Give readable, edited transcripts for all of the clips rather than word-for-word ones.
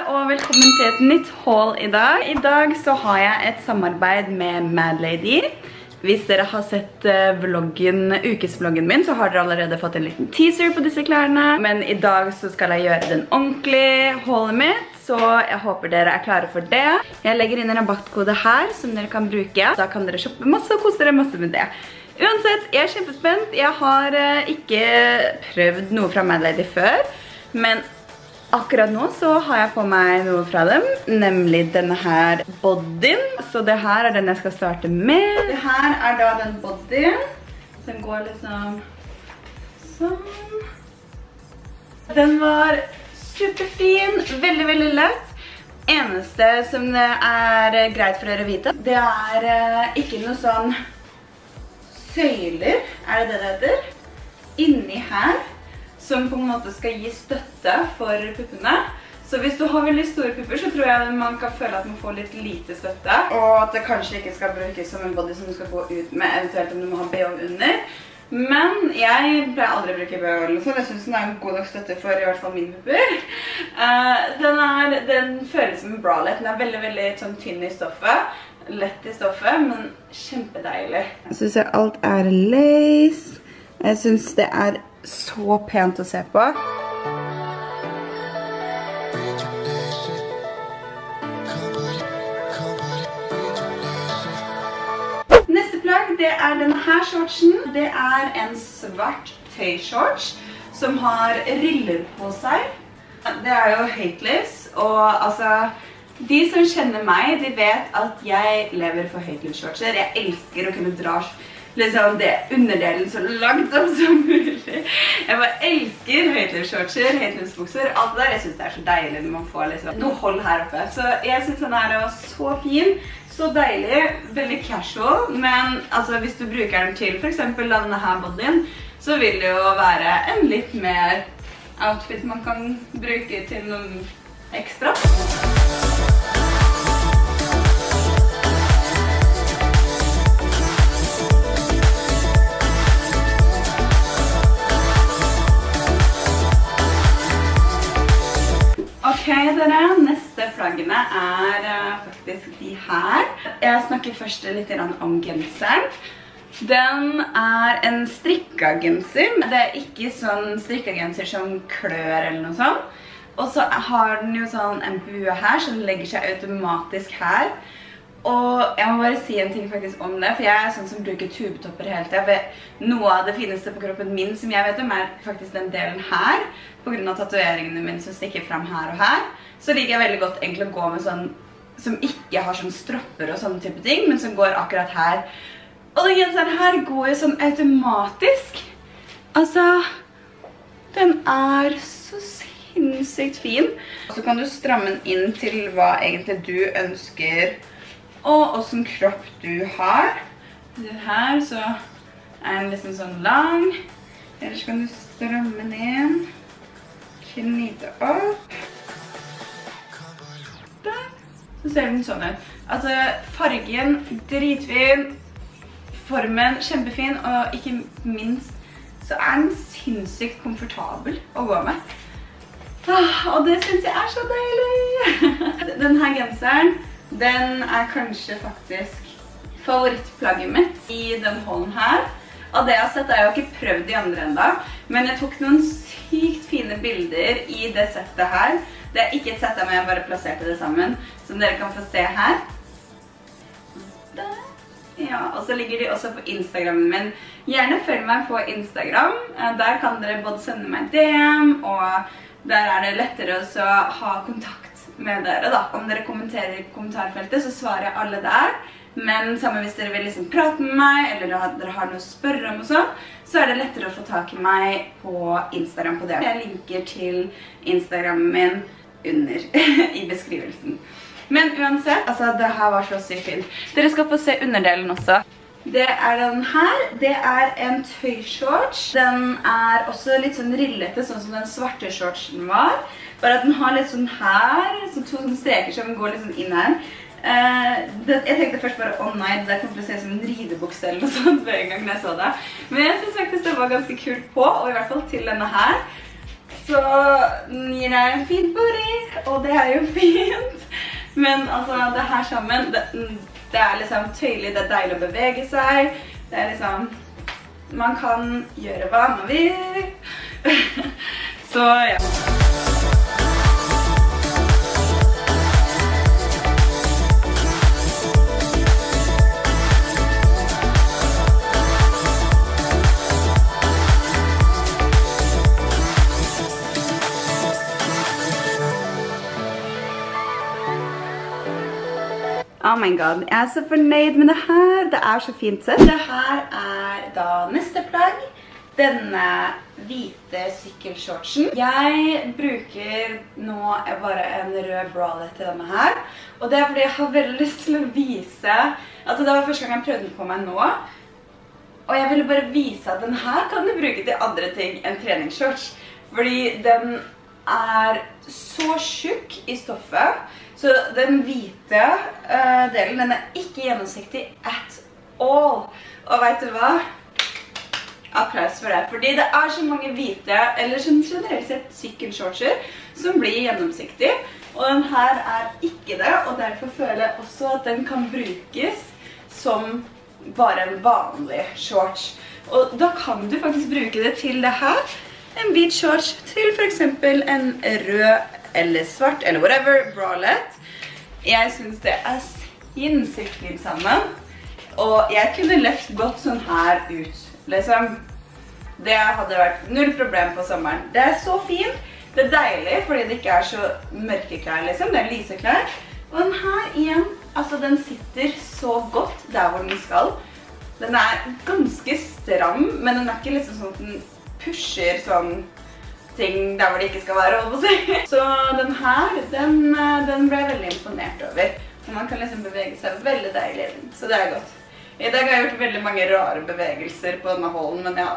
og velkommen til et nytt haul i dag. I dag så har jeg et samarbeid med Mad Lady. Hvis dere har sett ukesvloggen min, så har dere allerede fått en liten teaser på disse klærne. Men i dag så skal jeg gjøre den ordentlige haulet mitt, så jeg håper dere er klare for det. Jeg legger inn en rabattkode her som dere kan bruke. Da kan dere shoppe masse og kose dere masse med det. Uansett, jeg er kjempespent. Jeg har ikke prøvd noe fra Mad Lady før, men akkurat nå så har jeg på meg noe fra dem, nemlig denne her bodyen. Så det her er den jeg skal starte med. Det her er da den bodyen. Den går liksom sånn. Den var superfin, veldig, veldig lett. Eneste som det er greit for dere å vite, det er ikke noe sånn søyler, er det heter, inni her, som på en måte skal gi støtte for puppene. Så hvis du har veldig store pupper, så tror jeg man kan føle at man får litt lite støtte. Og at det kanskje ikke skal brukes som en body som du skal gå ut med, eventuelt om du må ha BH under. Men jeg pleier aldri å bruke BH eller sånn. Jeg synes den er en god nok støtte for i hvert fall mine pupper. Den føles som en bralette. Den er veldig, veldig sånn tynn i stoffet. Lett i stoffet, men kjempedeilig. Jeg synes alt er lace. Jeg synes det er så pent å se på. Neste plagg, det er denne her shortsen. Det er en svart tøyshorts som har riller på seg. Det er jo Hateless, og altså de som kjenner meg, de vet at jeg lever for Hateless-shortser. Jeg elsker å kunne dra liksom det underdelen så langt opp som mulig. Jeg bare elsker Hateless-shortser, Hateless-bukser, alt det der. Jeg synes det er så deilig når man får liksom noe hold her oppe. Så jeg synes den her var så fin, så deilig, veldig casual. Men altså, hvis du bruker den til for eksempel denne her bodyen, så vil det jo være en litt mer outfit man kan bruke til noen ekstra. Ok, dere, neste plaggene er faktisk de her. Jeg snakker først litt om genseren. Den er en strikka genser. Det er ikke sånn strikka genser som klør eller noe sånt. Og så har den jo sånn en bue her som legger seg automatisk her. Og jeg må bare si en ting faktisk om det, for jeg er sånn som bruker tubetopper hele tiden. Noe av det fineste på kroppen min som jeg vet om er faktisk den delen her, på grunn av tatueringene mine som stikker frem her og her. Så liker jeg veldig godt egentlig å gå med sånn, som ikke har sånn stropper og sånne type ting, men som går akkurat her. Og den genseren her går jo sånn automatisk. Altså, den er så sinnssykt fin. Og så kan du stramme den inn til hva egentlig du ønsker, og hvordan kropp du har. Her så er den liksom sånn lang. Ellers kan du stramme den inn. Knyte opp. Der. Så ser den sånn ut. Altså fargen, dritfin. Formen, kjempefin. Og ikke minst så er den sinnssykt komfortabel å gå med. Og det synes jeg er så deilig. Denne genseren, den er kanskje faktisk favorittplagget mitt i den hånden her. Og det jeg har sett er jo ikke prøvd de andre enda, men jeg tok noen sykt fine bilder i det settet her. Det er ikke et sett der, men jeg bare plasserte det sammen, som dere kan få se her. Der. Ja, og så ligger de også på Instagrammen min. Gjerne følg meg på Instagram. Der kan dere både sende meg DM, og der er det lettere å ha kontakt med dere da. Om dere kommenterer i kommentarfeltet, så svarer jeg alle der. Men sammen hvis dere vil liksom prate med meg, eller dere har noe å spørre om og sånn, så er det lettere å få tak i meg på Instagram på det. Jeg linker til Instagrammen min under i beskrivelsen. Men uansett, altså det her var så sykt fint. Dere skal få se underdelen også. Det er den her. Det er en tøyshorts. Den er også litt sånn rillete, sånn som den svarte shortsen var. Bare at den har litt sånn her, så to sånne streker som går litt sånn inn her. Jeg tenkte først bare, å nei, det kommer til å se som en ridebukse eller noe sånt hver gang jeg så det. Men jeg synes faktisk det var ganske kult på, og i hvert fall til denne her. så gir det en fin booty, og det er jo fint. Men altså, det her sammen, det er liksom tøyelig, det er deilig å bevege seg. Det er liksom, man kan gjøre hva man vil. Så ja. Oh my god, jeg er så fornøyd med det her. Det er så fint sett. Det her er da neste plagg. Denne hvite sykkelshortsen. Jeg bruker nå bare en rød bralette til denne her. Og det er fordi jeg har veldig lyst til å vise... Altså det var første gang jeg prøvde den på meg nå. Og jeg ville bare vise at den her kan du bruke til andre ting enn treningsshorts. Fordi den er så tjukk i stoffet. Så den hvite delen, den er ikke gjennomsiktig at all. Og vet du hva? Applaus for det. Fordi det er så mange hvite, eller generelt sett sykkelshortser, som blir gjennomsiktig. Og den her er ikke det, og derfor føler jeg også at den kan brukes som bare en vanlig shorts. Og da kan du faktisk bruke det til det her. En hvit shorts til for eksempel en rød eller svart, eller whatever, bralette. Jeg synes det er sinnssykt fint sammen. Og jeg kunne lett gått sånn her ut, liksom. Det hadde vært null problem på sommeren. Det er så fint. Det er deilig, fordi det ikke er så mørke klær, liksom. Det er lyse klær. Og den her igjen, altså den sitter så godt der hvor den skal. Den er ganske stram, men den er ikke liksom sånn at den pusher sånn ting der hvor det ikke skal være, holdt på å si. Så den her, den ble jeg veldig imponert over. Og man kan liksom bevege seg veldig deilig, så det er godt. I dag har jeg gjort veldig mange rare bevegelser på denne hålen, men ja.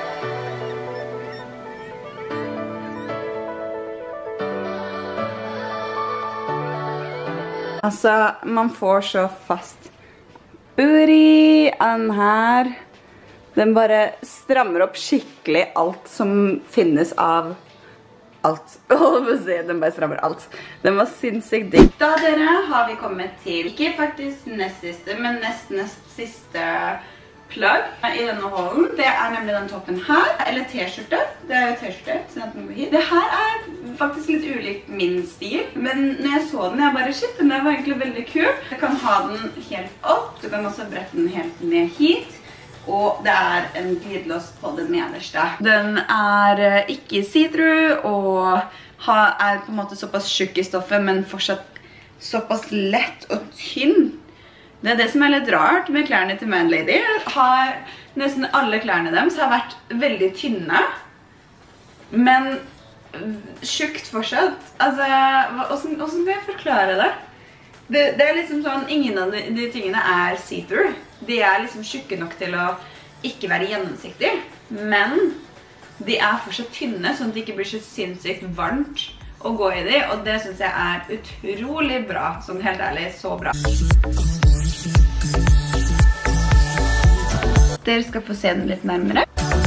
Altså, man får så fast booty av den her. Den bare strammer opp skikkelig alt som finnes av alt. Den bare strammer alt. Den var sinnssykt digg. Da dere har vi kommet til, ikke faktisk nest siste, men nest siste plagg i denne hålen. Det er nemlig den toppen her, eller t-skjorte. Det er jo t-skjorte, sånn at den går hit. Det her er faktisk litt ulikt min stil, men når jeg så den, jeg bare, shit, den der var egentlig veldig kul. Du kan ha den helt opp, du kan også brette den helt ned hit. Og det er en glidelås på det nederste. Den er ikke see-through og er på en måte såpass tjukk i stoffet, men fortsatt såpass lett og tynn. Det er det som er litt rart med klærne til Manlady. Nesten alle klærne deres har vært veldig tynne, men tjukt fortsatt. Altså, hvordan kan jeg forklare det? Det er liksom sånn, ingen av de tingene er see-through. De er liksom tjukke nok til å ikke være gjennomsiktige, men de er fortsatt tynne, sånn at det ikke blir så sinnssykt varmt å gå i de, og det synes jeg er utrolig bra, sånn helt ærlig, så bra. Dere skal få se den litt nærmere.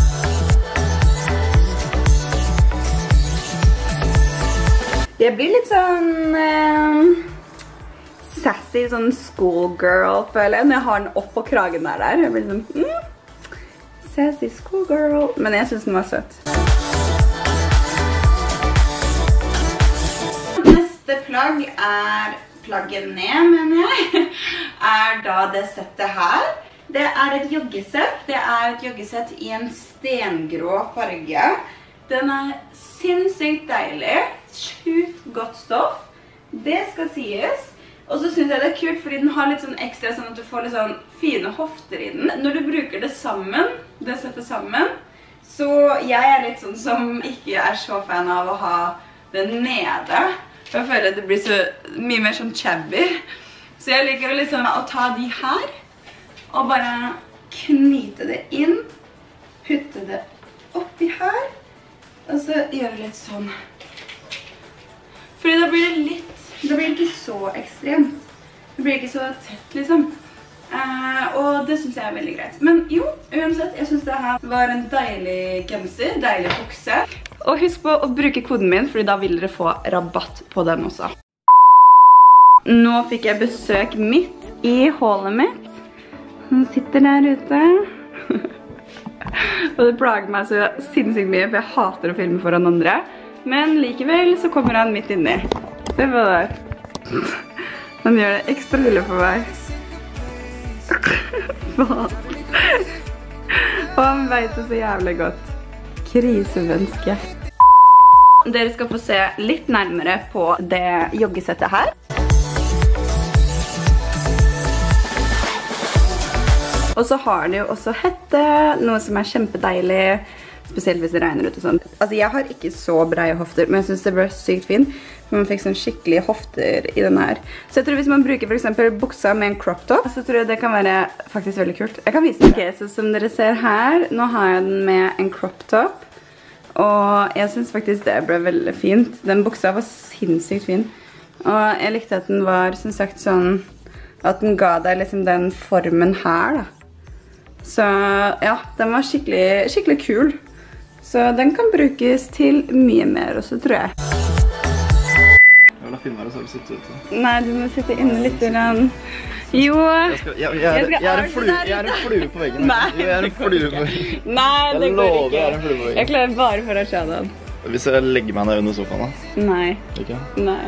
Det blir litt sånn... sassy, sånn schoolgirl, føler jeg. Når jeg har den opp på kragen der. Jeg blir sånn, sassy schoolgirl. Men jeg synes den var søt. Neste plagg er plagget ned, mener jeg. Er da det settet her. Det er et joggesett. Det er et joggesett i en stengrå farge. Den er sinnssykt deilig. Sjukt godt stoff. Det skal sies. Og så synes jeg det er kult, fordi den har litt sånn ekstra sånn at du får litt sånn fine hofter i den. Når du bruker det sammen, det settet sammen, så jeg er litt sånn som ikke er så fan av å ha det nede. For jeg føler at det blir så mye mer sånn chabby. Så jeg liker liksom å ta de her, og bare knyte det inn, putte det oppi her, og så gjøre litt sånn. Fordi da blir det litt, det blir ikke så ekstremt. Det blir ikke så tett, liksom. Og det synes jeg er veldig greit. Men jo, uansett, jeg synes det her var en deilig genser, deilig bukse. Og husk på å bruke koden min, fordi da vil dere få rabatt på den også. Nå fikk jeg besøk midt i hullet mitt. Han sitter der ute. Og det plager meg så sinnssykt mye, for jeg hater å filme foran andre. Men likevel så kommer han midt inni. Se på det. Han gjør det ekstra lille for meg. Og han vet det så jævlig godt. Krisemenneske. Dere skal få se litt nærmere på det joggesettet her. Og så har de jo også hette, noe som kjempedeilig, spesielt hvis det regner ut og sånn. Altså jeg har ikke så breie hofter, men jeg synes det ble sykt fin. Man fikk sånn skikkelige hofter i den her. Så jeg tror hvis man bruker for eksempel buksa med en crop top, så tror jeg det kan være faktisk veldig kult. Jeg kan vise den. Ok, så som dere ser her, nå har jeg den med en crop top. Og jeg synes faktisk det ble veldig fint. Den buksa var sinnssykt fin. Og jeg likte at den var, som sagt, sånn, at den ga deg liksom den formen her da. Så ja, den var skikkelig kul. Så den kan brukes til mye mer også, tror jeg. Jeg vil filme deg så du sitter ute. Nei, du må sitte inne litt grann. Jo. Jeg er en flue på veggen. Nei. Jeg er en flue på veggen. Nei, det går ikke. Jeg er en flue på veggen. Jeg klarer bare for å se den. Hvis jeg legger meg ned under sofaen da? Nei. Ikke? Nei.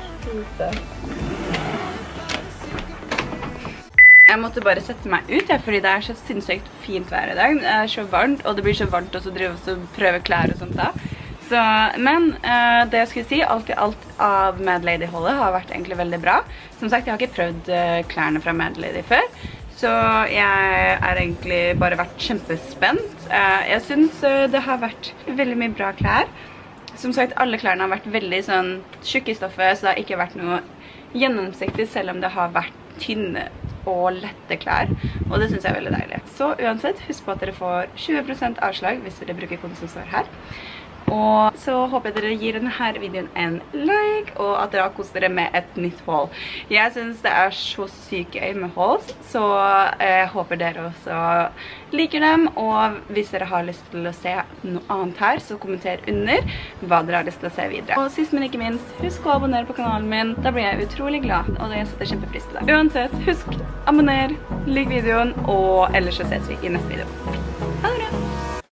Jeg måtte bare sette meg ut, fordi det så sinnssykt fint vær i dag. Det så varmt, og det blir så varmt også å drive og prøve klær og sånt da. Så, men det jeg skulle si, alt i alt av Mad Lady-holdet har vært egentlig veldig bra. Som sagt, jeg har ikke prøvd klærne fra Mad Lady før, så jeg egentlig bare vært kjempespent. Jeg synes det har vært veldig mye bra klær. Som sagt, alle klærne har vært veldig sånn tjukke i stoffet, så det har ikke vært noe gjennomsiktig, selv om det har vært tynne og lette klær, og det synes jeg veldig deilig. Så uansett, husk på at dere får 20% avslag hvis dere bruker koden som står her. Og så håper jeg dere gir denne videoen en like, og at dere har kost dere med et nytt haul. Jeg synes det så sykt gøy med hauls, så jeg håper dere også liker dem, og hvis dere har lyst til å se noe annet her, så kommenter under hva dere har lyst til å se videre. Og sist, men ikke minst, husk å abonnere på kanalen min, da blir jeg utrolig glad, og jeg setter kjempepris på det. Uansett, husk, abonner, lik videoen, og ellers så ses vi i neste video.